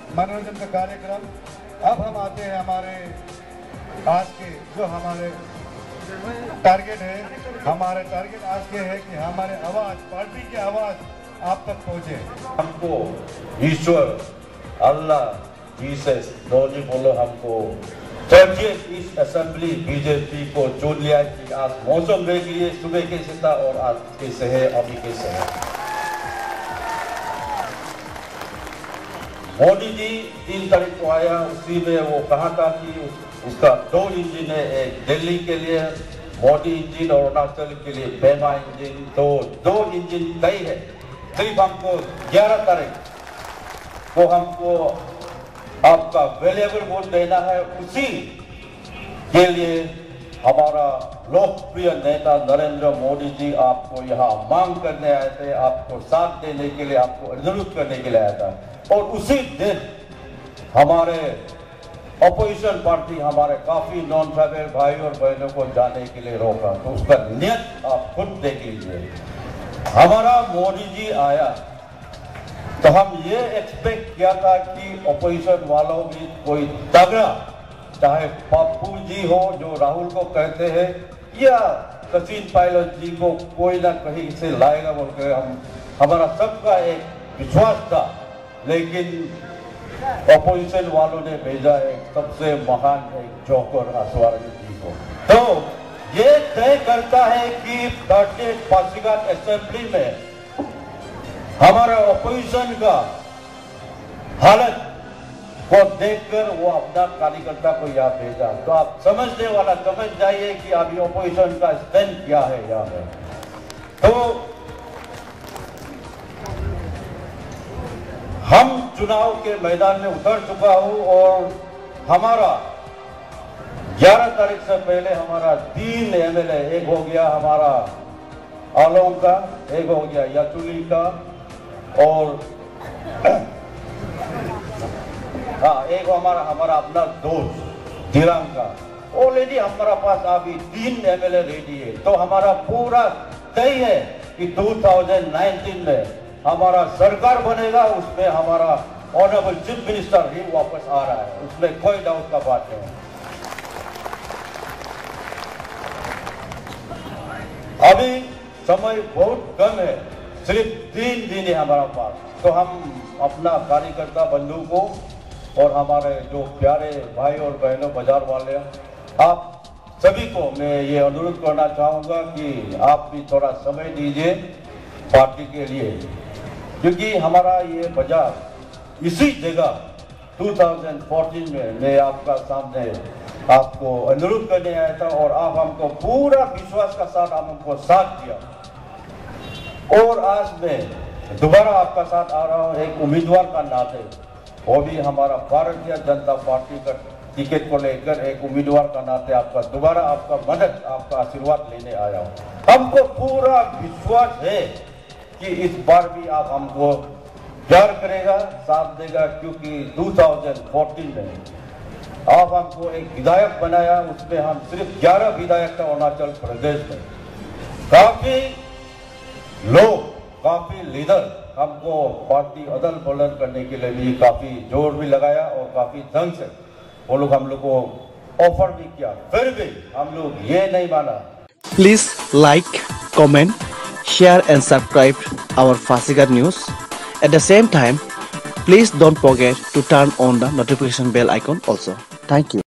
मनोरंजन का कार्यक्रम। अब हम आते हैं हमारे आज के जो हमारे टारगेट है। हमारे टारगेट आज के है कि हमारे आवाज, पार्टी की आवाज आप तक पहुंचे। हमको ईश्वर, अल्लाह, जीसस दोनों बोलो हमको पासिघाट ईस्ट असेंबली बीजेपी को चुन लिया कि आज मौसम देख लिए, सुबह कैसे था और आज कैसे है, अभी कैसे है। मोदी जी 3 तारीख को आया, उसी में वो कहा था कि उसका 2 इंजन है, एक दिल्ली के लिए मोदी इंजन और अरुणाचल के लिए पेमा इंजन। तो 2 इंजन तय है। सिर्फ हमको 11 तारीख को हमको आपका वैल्यूएबल वोट देना है। उसी के लिए हमारा लोकप्रिय नेता नरेंद्र मोदी जी आपको यहाँ मांग करने आए थे, आपको साथ देने के लिए, आपको अनुरोध करने के लिए आया था। और उसी दिन हमारे अपोजिशन पार्टी हमारे काफी नॉन ट्राइबल भाई और बहनों को जाने के लिए रोका। तो उसका नियत आप खुद देख लीजिए। हमारा मोदी जी आया तो हम ये एक्सपेक्ट किया था कि अपोजिशन वालों भी कोई तगड़ा, चाहे पप्पू जी हो जो राहुल को कहते हैं, या सचिन पायलट जी को कोई ना कहीं से लाएगा बोल के हमारा सबका एक विश्वास था। लेकिन अपोजिशन वालों ने भेजा एक सबसे महान एक जोकर आसवारी जी को। तो ये तय करता है कि पासीघाट असेंबली में हमारा अपोजिशन का हालत को देखकर वो अपना कार्यकर्ता को यहाँ भेजा। तो आप समझने वाला समझ जाइए कि अभी अपोजिशन का स्टैंड क्या है यहाँ पे। तो हम चुनाव के मैदान में उतर चुका हूँ और हमारा 11 तारीख से पहले हमारा 3 एमएलए, एक हो गया हमारा आलोंग का, एक हो गया याचुली का और हाँ एक हमारा अपना दोस्त दिरांग का। ऑलरेडी हमारा पास अभी 3 एमएलए रेडी है। तो हमारा पूरा तय है कि 2019 में हमारा सरकार बनेगा, उसमें हमारा ऑनरेबल चीफ मिनिस्टर ही वापस आ रहा है, उसमें कोई डाउट का बात नहीं। अभी समय बहुत कम है, सिर्फ 3 दिन है हमारा पास। तो हम अपना कार्यकर्ता बंधु को और हमारे जो प्यारे भाई और बहनों बाजार वाले, आप सभी को मैं ये अनुरोध करना चाहूँगा कि आप भी थोड़ा समय दीजिए पार्टी के लिए, क्योंकि हमारा ये बाजार इसी जगह 2014 में मैं आपका सामने आपको अनुरोध करने आया था और आप हमको पूरा विश्वास का साथ हमको साथ दिया। और आज मैं दोबारा आपका साथ आ रहा हूँ एक उम्मीदवार का नाते, वो भी हमारा भारतीय जनता पार्टी का टिकट को लेकर एक उम्मीदवार का नाते आपका दोबारा आपका मदद, आपका आशीर्वाद लेने आया हूँ। हमको पूरा विश्वास है कि इस बार भी आप हमको प्यार करेगा, साथ देगा, क्योंकि 2014 में आप हमको एक विधायक बनाया, उसमें हम सिर्फ 11 विधायक था अरुणाचल प्रदेश में। काफी लोग, काफी लीडर हमको पार्टी अदल बदल करने के लिए भी काफी जोर भी लगाया और काफी ढंग से वो लोग हम लोग को ऑफर भी किया, फिर भी हम लोग ये नहीं माना। Please like, comment, share and subscribe our Pasighat news. At the same time, please don't forget to turn on the notification bell icon also. Thank you.